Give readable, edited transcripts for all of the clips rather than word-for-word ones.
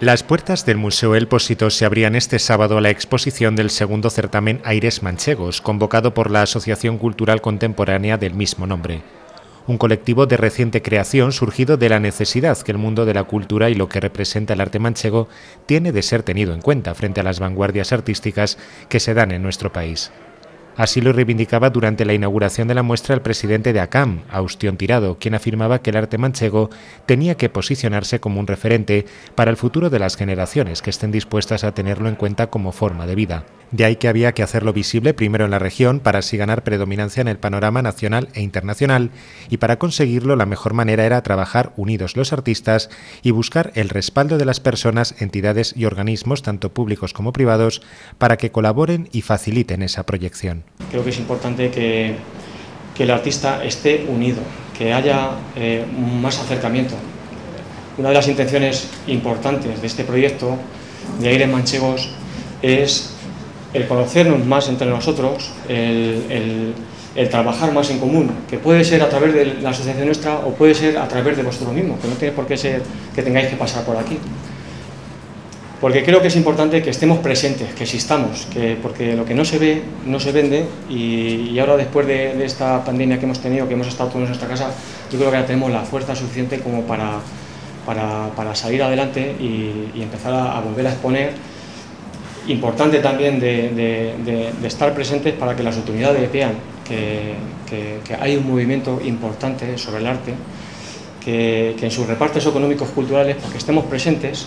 Las puertas del Museo El Pocito se abrían este sábado a la exposición del segundo certamen Aires Manchegos, convocado por la Asociación Cultural Contemporánea del mismo nombre. Un colectivo de reciente creación surgido de la necesidad que el mundo de la cultura y lo que representa el arte manchego tiene de ser tenido en cuenta frente a las vanguardias artísticas que se dan en nuestro país. Así lo reivindicaba durante la inauguración de la muestra el presidente de ACAM, Austión Tirado, quien afirmaba que el arte manchego tenía que posicionarse como un referente para el futuro de las generaciones que estén dispuestas a tenerlo en cuenta como forma de vida. De ahí que había que hacerlo visible primero en la región para así ganar predominancia en el panorama nacional e internacional, y para conseguirlo la mejor manera era trabajar unidos los artistas y buscar el respaldo de las personas, entidades y organismos, tanto públicos como privados, para que colaboren y faciliten esa proyección. Creo que es importante que el artista esté unido, que haya más acercamiento. Una de las intenciones importantes de este proyecto de Aires Manchegos es el conocernos más entre nosotros, el trabajar más en común, que puede ser a través de la asociación nuestra o puede ser a través de vosotros mismos, que no tiene por qué ser que tengáis que pasar por aquí. Porque creo que es importante que estemos presentes, que existamos, porque lo que no se ve, no se vende, y ahora después de esta pandemia que hemos tenido, que hemos estado todos en nuestra casa, yo creo que ya tenemos la fuerza suficiente como para salir adelante y empezar a volver a exponer. Importante también de estar presentes para que las autoridades vean que hay un movimiento importante sobre el arte, que en sus repartos económicos culturales, porque estemos presentes,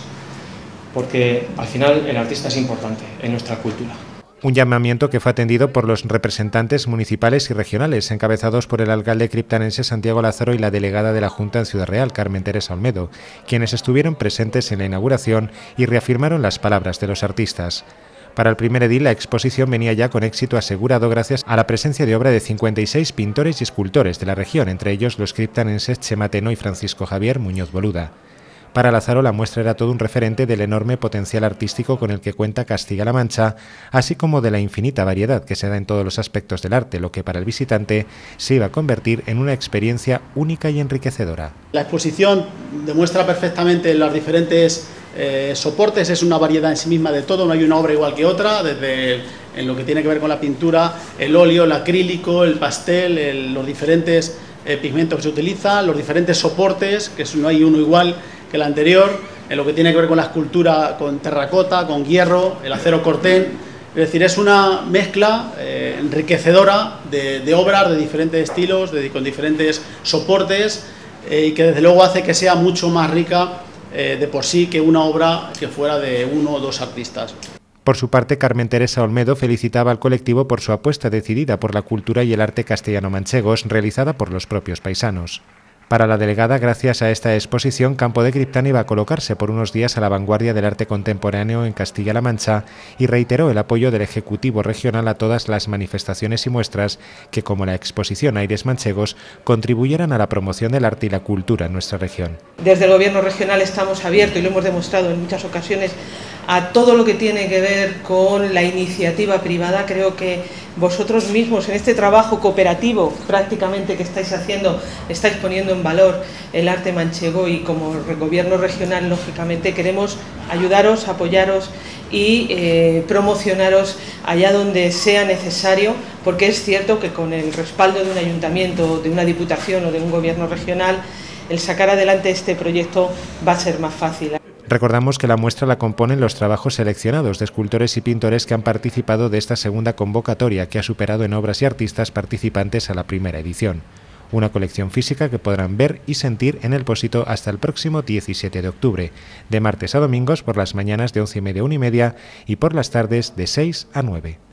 porque al final el artista es importante en nuestra cultura. Un llamamiento que fue atendido por los representantes municipales y regionales, encabezados por el alcalde criptanense Santiago Lázaro y la delegada de la Junta en Ciudad Real, Carmen Teresa Olmedo, quienes estuvieron presentes en la inauguración y reafirmaron las palabras de los artistas. Para el primer edil, la exposición venía ya con éxito asegurado gracias a la presencia de obra de 56 pintores y escultores de la región, entre ellos los criptanenses Chema Teno y Francisco Javier Muñoz Boluda. Para Lázaro, la muestra era todo un referente del enorme potencial artístico con el que cuenta Castilla-La Mancha, así como de la infinita variedad que se da en todos los aspectos del arte, lo que para el visitante se iba a convertir en una experiencia única y enriquecedora. La exposición demuestra perfectamente los diferentes soportes, es una variedad en sí misma de todo, no hay una obra igual que otra, desde en lo que tiene que ver con la pintura, el óleo, el acrílico, el pastel, los diferentes pigmentos que se utilizan, los diferentes soportes, que no hay uno igual que el anterior, en lo que tiene que ver con la escultura, con terracota, con hierro, el acero cortén. Es decir, es una mezcla enriquecedora de obras de diferentes estilos, con diferentes soportes, y que desde luego hace que sea mucho más rica de por sí que una obra que fuera de uno o dos artistas. Por su parte, Carmen Teresa Olmedo felicitaba al colectivo por su apuesta decidida por la cultura y el arte castellano-manchegos realizada por los propios paisanos. Para la delegada, gracias a esta exposición, Campo de Criptana iba a colocarse por unos días a la vanguardia del arte contemporáneo en Castilla-La Mancha y reiteró el apoyo del Ejecutivo Regional a todas las manifestaciones y muestras que, como la exposición Aires Manchegos, contribuyeran a la promoción del arte y la cultura en nuestra región. Desde el Gobierno regional estamos abiertos, y lo hemos demostrado en muchas ocasiones, a todo lo que tiene que ver con la iniciativa privada. Creo que vosotros mismos en este trabajo cooperativo prácticamente que estáis haciendo, estáis poniendo en valor el arte manchego, y como Gobierno regional lógicamente queremos ayudaros, apoyaros y promocionaros allá donde sea necesario, porque es cierto que con el respaldo de un ayuntamiento, de una diputación o de un Gobierno regional, el sacar adelante este proyecto va a ser más fácil. Recordamos que la muestra la componen los trabajos seleccionados de escultores y pintores que han participado de esta segunda convocatoria, que ha superado en obras y artistas participantes a la primera edición. Una colección física que podrán ver y sentir en El Pocito hasta el próximo 17 de octubre, de martes a domingos por las mañanas de 11:30 a 1:30 y por las tardes de 6 a 9.